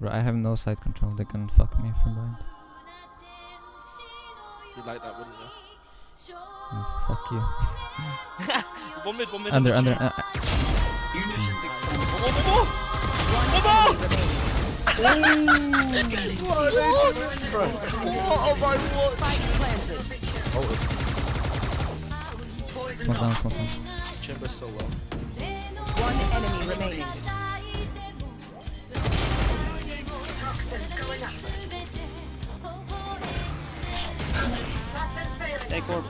Bro, I have no side control. They can fuck me from behind. You'd like that, wouldn't you? Oh, fuck you. One mid. Under. Munitions exposed. Oh my god! Smoke down. Chamber's so low. One enemy remaining. Take orb.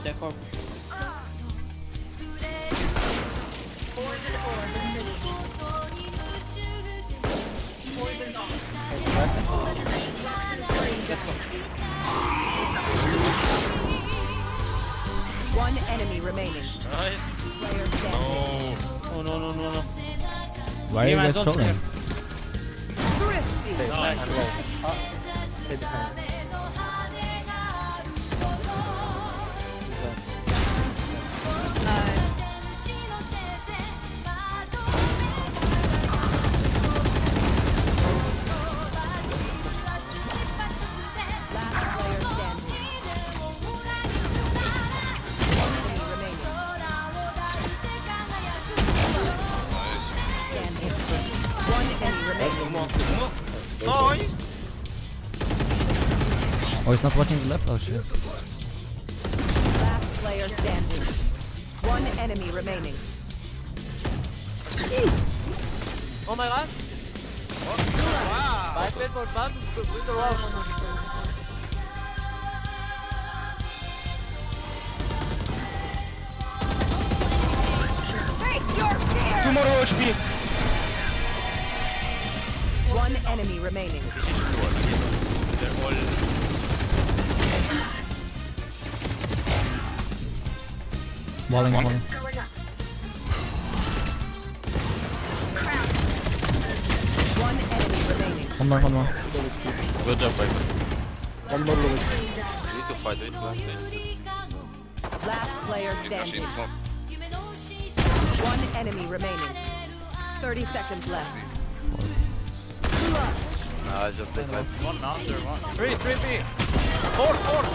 Let's go. One enemy remaining. Nice. Player standing. Oh no. Why are you guys trolling? Thrifty. Nice. Nice. Oh, he's not watching the left? Oh shit. Last player standing. One enemy remaining. Oh my god. Wow. I played for fun. With the wall. Face your fear. Tomorrow HP. One enemy remaining. They're all. Walling. One enemy remaining. One more. Good job, Viper. One more low. We need to fight. Last player standing. One enemy remaining. 30 seconds left. I just played Viper. One under one. 3. 4.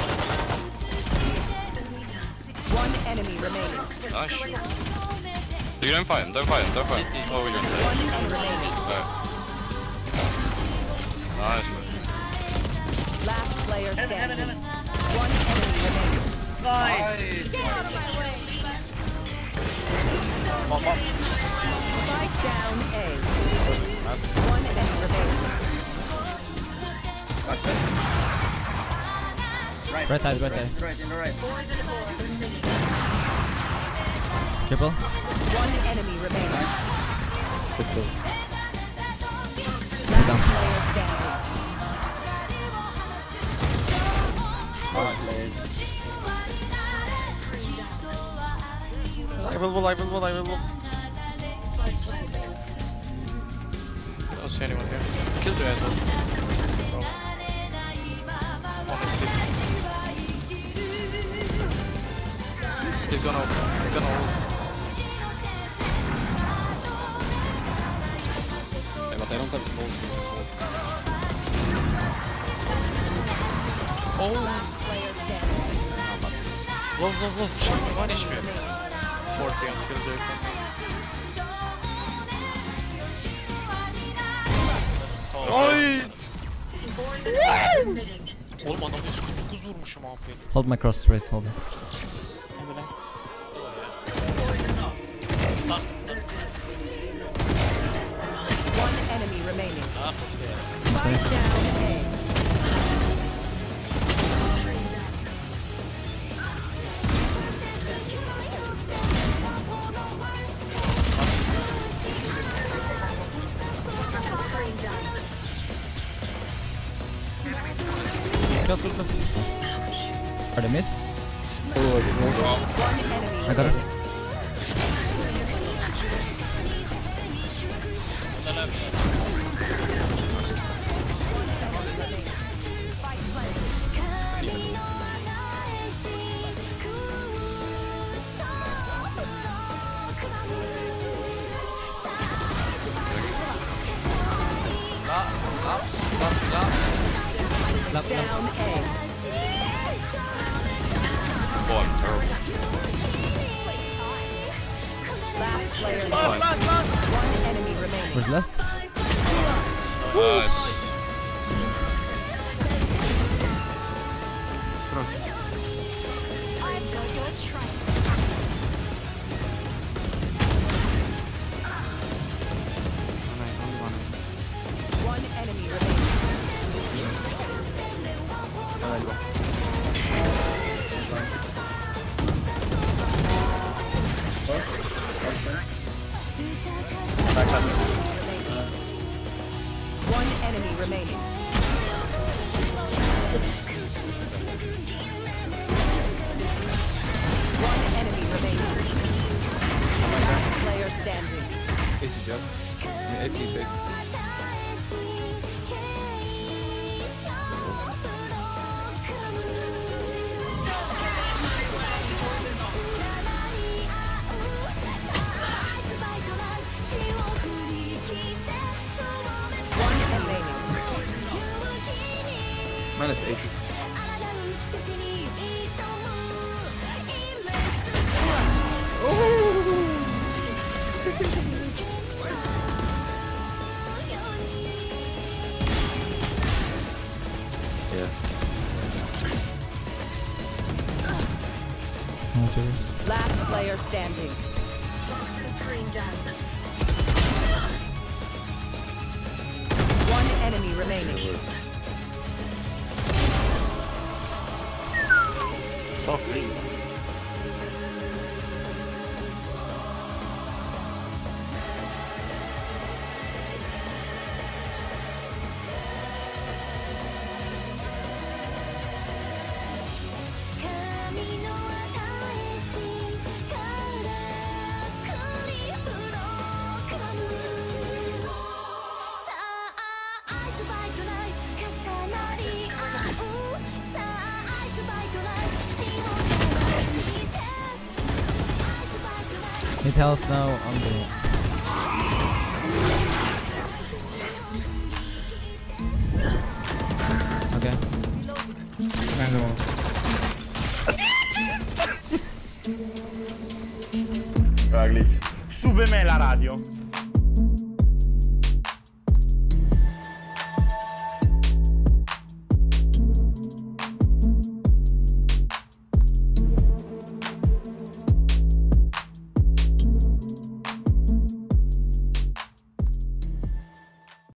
One enemy remaining. Nice. You're doing fine. They're fine. Oh, you're One safe. enemy remaining. Nice. Last player standing. One enemy remaining. Nice. Get out of my way. Spike down A. One enemy remaining. Right side. Right, in the right. Triple. One enemy remaining. Down. Last player standing. I will. I don't see anyone here. Kill the asshole. Honestly. He's gonna ult. But they don't have smoke. Oh! Player standing. Love. One HP. 40 on Killjoy. Oy! Oğlum adam 149 vurmuşum AP. Hold my cross straight. Hold it. One enemy remaining. Ah, Spike down A. Close. Are they mid? One enemy I got it. Lamp, lamp. down A. Oh, I'm terrible. Last player Last, standing. last, last. One enemy remaining. Where's last? Nice. One enemy remaining. One enemy remaining. One enemy remaining. Last player standing. 80 just. I mean 86. One remaining. Minus 80. Yeah. Oh, yours. Last player standing. One enemy remaining. Softly. Need health now on the